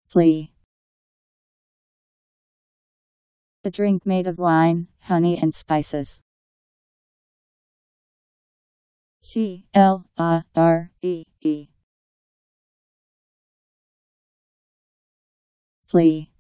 Flea. A drink made of wine, honey and spices. Claree. Flea.